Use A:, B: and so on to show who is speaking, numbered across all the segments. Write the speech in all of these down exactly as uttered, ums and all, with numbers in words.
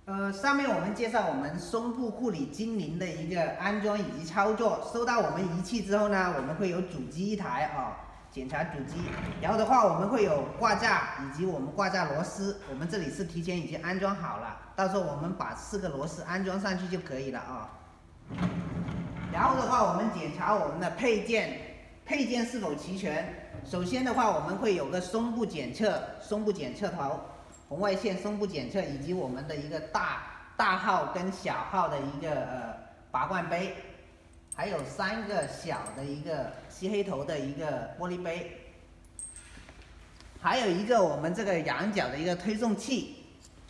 A: 呃，上面我们介绍我们松部护理精灵的一个安装以及操作。收到我们仪器之后呢，我们会有主机一台啊，检查主机。然后的话，我们会有挂架以及我们挂架螺丝，我们这里是提前已经安装好了，到时候我们把四个螺丝安装上去就可以了啊。然后的话，我们检查我们的配件，配件是否齐全。首先的话，我们会有个松部检测，松部检测头。红外线松部检测以及我们的一个大大号跟小号的一个呃拔罐杯，还有三个小的一个吸黑头的一个玻璃杯，还有一个我们这个仰角的一个推送器，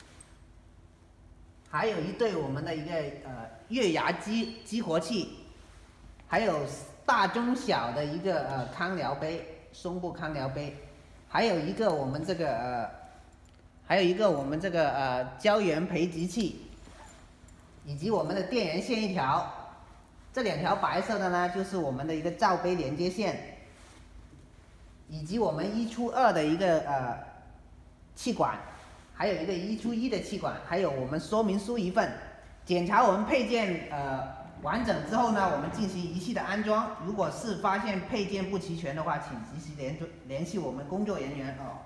A: 还有一对我们的一个呃月牙激激活器，还有大中小的一个呃康疗杯，松部康疗杯，还有一个我们这个呃。还有一个我们这个呃胶原培植器，以及我们的电源线一条，这两条白色的呢就是我们的一个罩杯连接线，以及我们一出二的一个呃气管，还有一个一出一的气管，还有我们说明书一份。检查我们配件呃完整之后呢，我们进行仪器的安装。如果是发现配件不齐全的话，请及时联联系我们工作人员哦。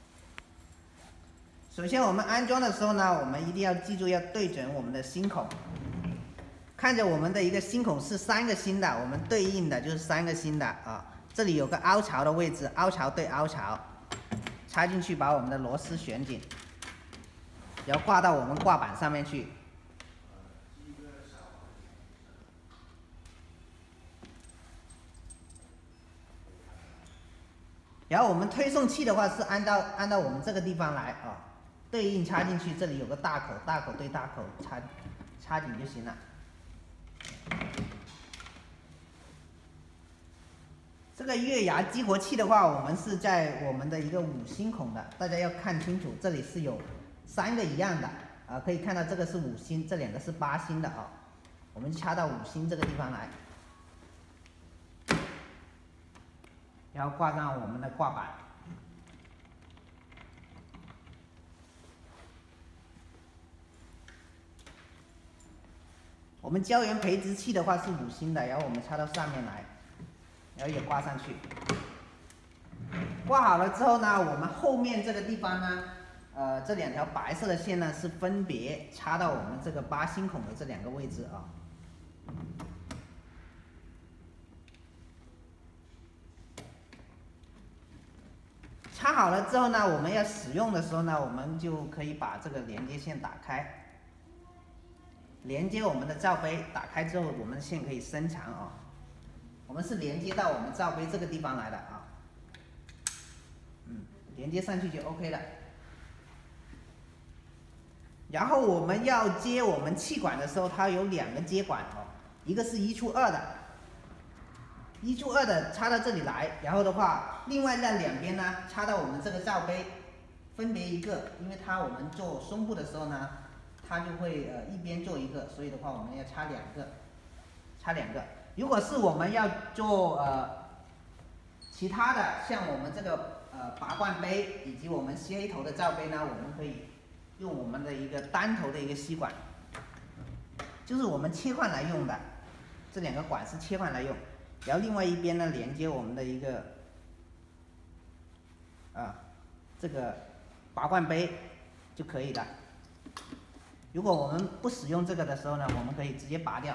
A: 首先，我们安装的时候呢，我们一定要记住要对准我们的芯孔，看着我们的一个芯孔是三个芯的，我们对应的就是三个芯的啊。这里有个凹槽的位置，凹槽对凹槽，插进去把我们的螺丝旋紧，然后挂到我们挂板上面去。然后我们推送器的话是按到按到我们这个地方来啊。对应插进去，这里有个大口，大口对大口插插紧就行了。这个月牙激活器的话，我们是在我们的一个五星孔的，大家要看清楚，这里是有三个一样的啊，可以看到这个是五星，这两个是八星的啊，我们插到五星这个地方来，然后挂上我们的挂板。我们胶原培植器的话是五星的，然后我们插到上面来，然后也挂上去。挂好了之后呢，我们后面这个地方呢，呃，这两条白色的线呢是分别插到我们这个八星孔的这两个位置啊。插好了之后呢，我们要使用的时候呢，我们就可以把这个连接线打开。连接我们的罩杯，打开之后，我们的线可以伸长啊。我们是连接到我们罩杯这个地方来的啊。嗯，连接上去就 OK 了。然后我们要接我们气管的时候，它有两个接管哦，一个是一出二的，一出二的插到这里来，然后的话，另外那两边呢插到我们这个罩杯，分别一个，因为它我们做松部的时候呢。它就会呃一边做一个，所以的话我们要插两个，插两个。如果是我们要做呃其他的，像我们这个呃拔罐杯以及我们吸黑头的罩杯呢，我们可以用我们的一个单头的一个吸管，就是我们切换来用的，这两个管是切换来用，然后另外一边呢连接我们的一个啊这个拔罐杯就可以了。如果我们不使用这个的时候呢，我们可以直接拔掉。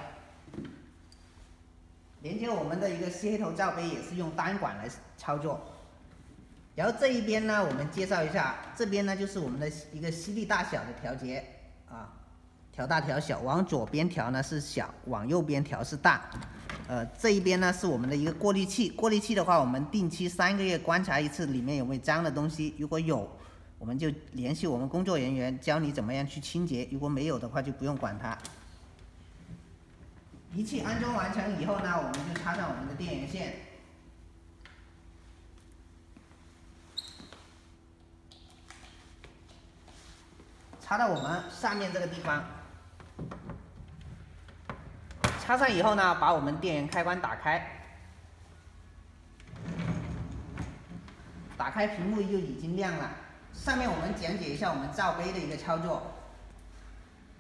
A: 连接我们的一个吸黑头罩杯也是用单管来操作。然后这一边呢，我们介绍一下，这边呢就是我们的一个吸力大小的调节啊，调大调小，往左边调呢是小，往右边调是大。呃，这一边呢是我们的一个过滤器，过滤器的话，我们定期三个月观察一次里面有没有脏的东西，如果有，我们就联系我们工作人员，教你怎么样去清洁。如果没有的话，就不用管它。仪器安装完成以后呢，我们就插上我们的电源线。插到我们上面这个地方。插上以后呢，把我们电源开关打开。打开屏幕就已经亮了。上面我们讲解一下我们罩杯的一个操作。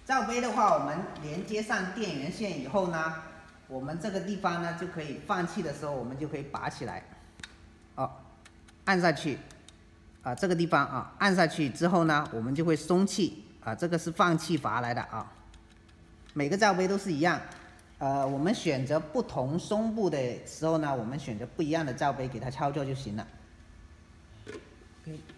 A: 罩杯的话，我们连接上电源线以后呢，我们这个地方呢就可以放气的时候，我们就可以拔起来，哦，按下去，啊，这个地方啊，按下去之后呢，我们就会松气，啊，这个是放气阀来的啊。每个罩杯都是一样，呃，我们选择不同松部的时候呢，我们选择不一样的罩杯给它操作就行了。Okay.